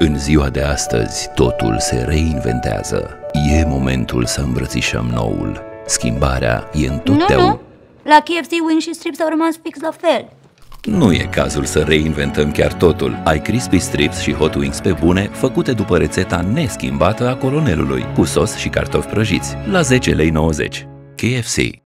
În ziua de astăzi, totul se reinventează. E momentul să îmbrățișăm noul. Schimbarea e întotdeauna... Nu. La KFC, wing și strips au rămas fix la fel. Nu e cazul să reinventăm chiar totul. Ai crispy strips și hot wings pe bune, făcute după rețeta neschimbată a colonelului, cu sos și cartofi prăjiți, la 10,90 lei. KFC.